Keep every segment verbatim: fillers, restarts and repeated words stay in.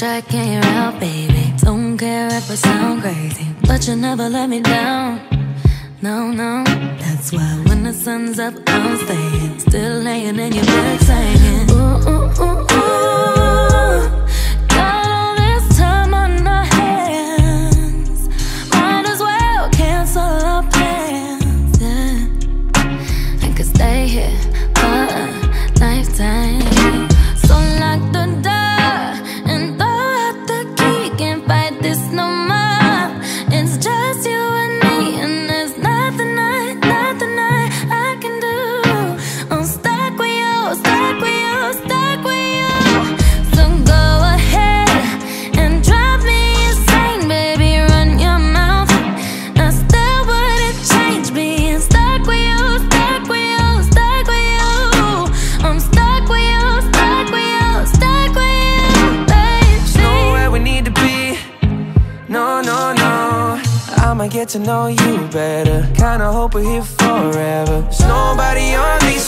try, can't hear out, baby. Don't care if I sound crazy, but you never let me down. No, no, that's why when the sun's up, I'm staying, still laying in your bed singing. Ooh, ooh, ooh, ooh. Got all this time on our hands, might as well cancel our plans, yeah. I could stay here for a lifetime. So lock the door and throw out the key. Can't fight this no more. It's just you and me, and there's nothing I, nothing I, I can do. I'm stuck with you, stuck with you, stuck with you. So go ahead and drive me insane, baby, run your mouth. I still wouldn't change being stuck with you, stuck with you, stuck with you. I'm stuck with you, stuck with you, stuck with you, baby. There's nowhere we need to be, no, no, no. I'ma get to know you better, kinda hope we're here forever. There's nobody on these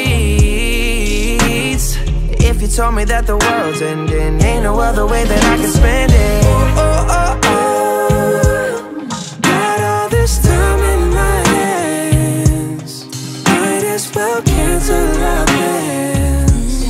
streets. If you told me that the world's ending, ain't no other way that I can spend it. Oh, oh, oh, oh. Got all this time in my hands, might as well cancel our plans.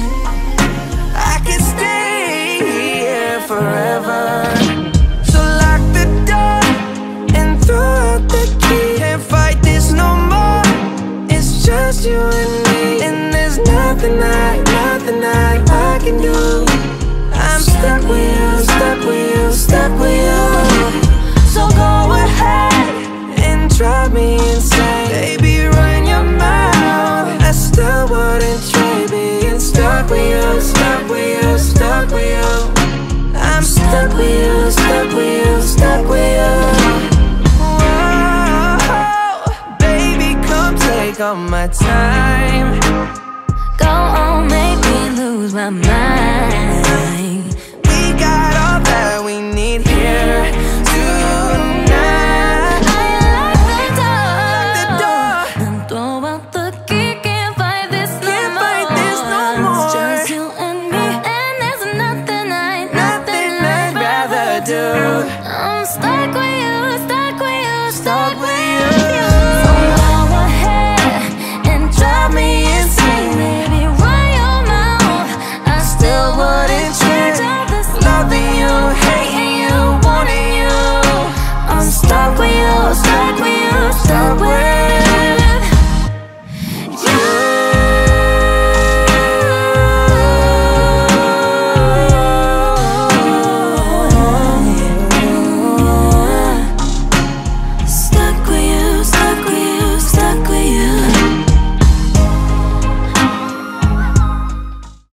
I can stay here forever. So lock the door and throw out the key. Can't fight this no more. It's just you and me, and there's nothing I, nothing I, I can do. I'm stuck with you, stuck with you, stuck with you. So go ahead and drive me insane, baby, run your mouth. I still wouldn't trade being stuck with you, stuck with you, stuck with you. I'm stuck with you, stuck with you, stuck with you. Whoa, baby, come take all my time. Go on, make me lose my mind. We got all that we need here tonight. I lock the door and throw out the key. Can't fight this no Can't more. fight this no more. It's just you and me, and there's nothing I, nothing Nothing I'd rather do. I'm stuck